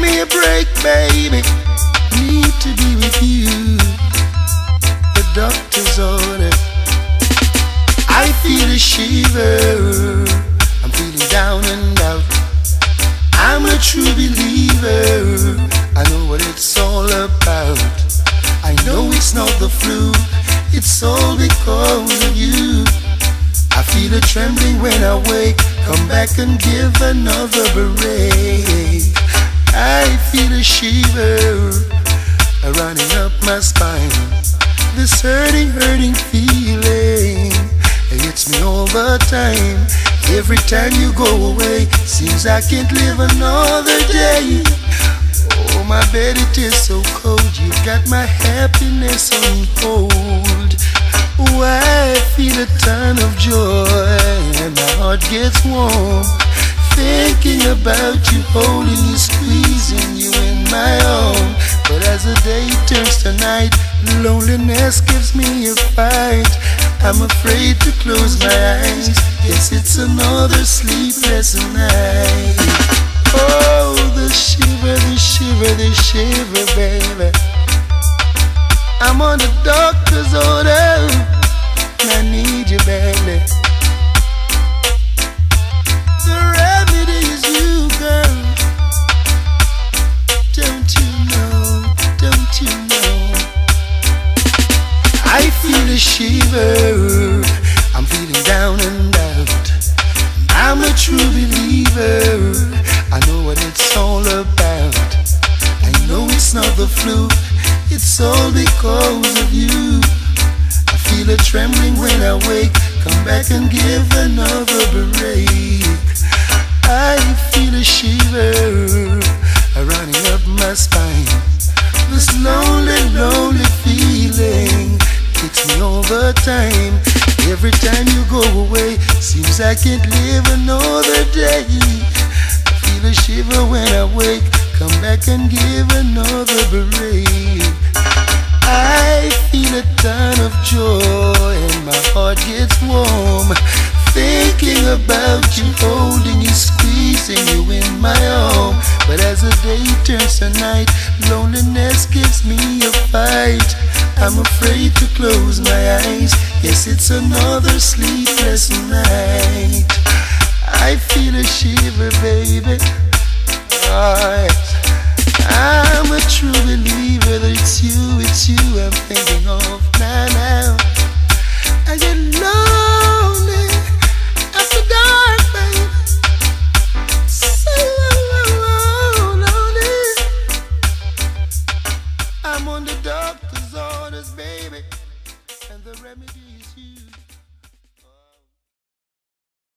me a break, baby. Need to be with you. The doctor's order. I feel a shiver. I'm feeling down and out. I'm a true believer. I know what it's all about. I know it's not the flu. It's all because of you. I feel a trembling when I wake. Come back and give another break. I feel a shiver running up my spine. This hurting feeling, it hits me all the time. Every time you go away, seems I can't live another day. Oh, my bed, it is so cold. You got my happiness on hold. Oh, I feel a ton of joy and my heart gets warm, thinking about you, holding you, squeezing you in my arm. But as the day turns to night, loneliness gives me a fight. I'm afraid to close my eyes. Yes, it's another sleepless night. Oh, the shiver, the shiver, the shiver, baby. I'm on the doctor's order. I need you badly. The remedy is you, girl. Don't you know? Don't you know? I feel a shiver. I'm feeling down and out. I'm a true believer. I know what it's all about. I know it's not the flu. It's all because of you. I feel a trembling when I wake. Come back and give another break. I feel a shiver running up my spine. This lonely, lonely feeling hits me all the time. Every time you go away, seems I can't live another day. I feel a shiver when I wake. Come back and give another break. I feel a ton of joy and my heart gets warm, thinking about you, holding you, squeezing you in my arm. But as the day turns to night, loneliness gives me a fight. I'm afraid to close my eyes. Yes, it's another sleepless night. I feel a shiver, baby. I'm a true believer that it's you I'm thinking of now. I get lonely after dark, baby. So lonely. I'm on the doctor's orders, baby, and the remedy is you.